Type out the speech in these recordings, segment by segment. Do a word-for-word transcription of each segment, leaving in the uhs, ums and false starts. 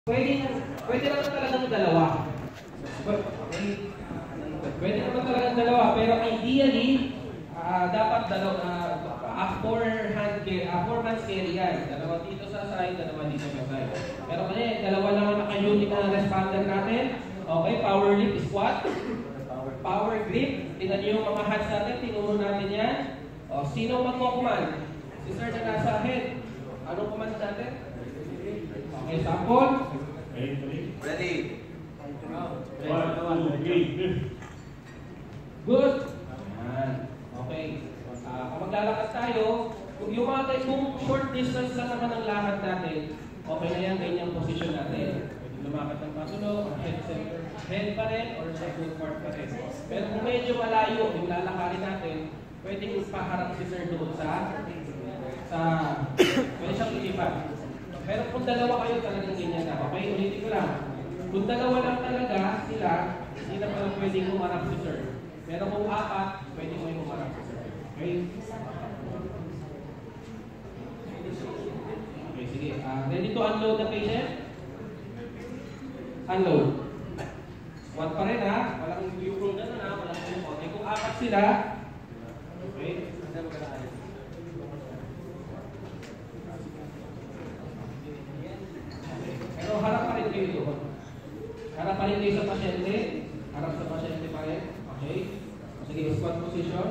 Pwede, pwede naman talagang dalawa. Pwede naman talagang dalawa, pero ideally, uh, dapat dalawa, uh, a four-hand carry, a four-man carry yan. Dalawa dito sa side, dalawa dito sa side. Pero kasi, dalawa lang ang naka-unit na responder natin. Okay, power lift, squat, power grip. Tingnan niyo yung mga hands natin, tinuro natin yan. O, sino mag-command? Si sir na nasa head. Anong command natin? Okay, sample. Ready. One, two, three. Good. Ayan. Okay. Uh, kung maglalakad tayo, yung mga tayo, kung short distance lang naman ang lakad natin, okay na yan, ganyang position natin. Pwede lumakad ng pasulong, head center, head pa rin, or sa foot part pa rin. Pero kung medyo malayo, yung lalakarin natin, pwedeng paharap si sir doon sa, sa, pwede siyang ilipat. Pero kung dalawa kayo, talagang ganyan na. Okay, ulitin ko lang. Kung dalawa lang talaga sila, hindi na pala pwedeng humarap si sir. Pero kung apat, pwedeng may humarap si sir. Okay? Okay, sige. Uh, ready to unload the patient? Unload. Squat pa rin ha. Walang U-roll na na. Walang U-roll. Okay, kung apat sila, okay. Pero harap pa rin kayo doon. Harap pa rin kayo sa pasyente. Harap sa pasyente pa rin. Okay. Sige, squat position.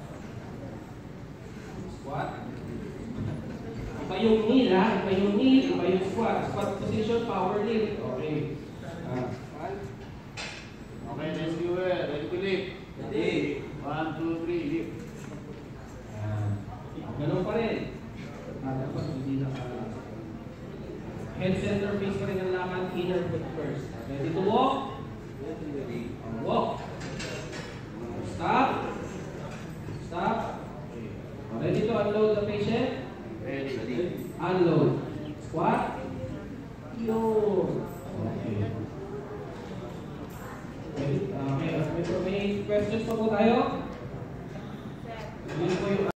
Squat. Iba yung knee ha. Iba yung knee. Iba yung squat. Squat position, power lift. Okay. Ah. Okay, let's do it. Ready to lift. Ready. One, two, three, lift. Ah. Ganun pa rin. Ah, dapat hindi na ka... Head center face pa rin ang laman, inner foot first. Ready to walk? Ready. Walk. Stop. Stop. Ready to unload the patient? Ready. Ready. Unload. Squat. Yun. Okay. Okay. May, may questions pa po tayo? Yun po yung